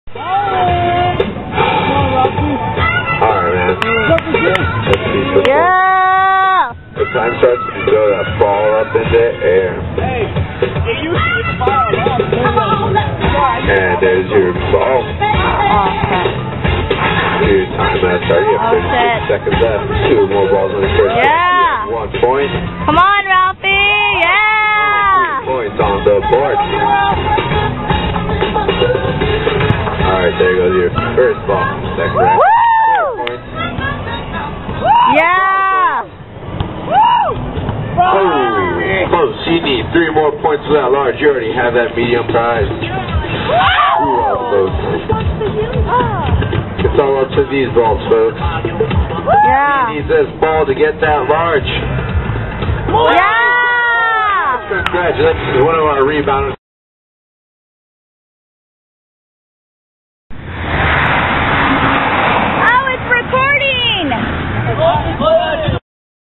Alright, man. Let's see some Yeah! The time starts when you throw that ball up in the air. And there's your ball. Your time has started. You have 36 seconds left. 2 more balls on the first. Yeah! 1 point. Come on, Ralphie! Yeah! 3 points on the board. Alright, there goes your first ball. Second round. Woo! 4 points. Yeah! Close. You need 3 more points for that large. You already have that medium prize. Folks. It's all up to these balls, folks. Yeah! He needs this ball to get that large. Yeah! Congratulations. One of our rebounders.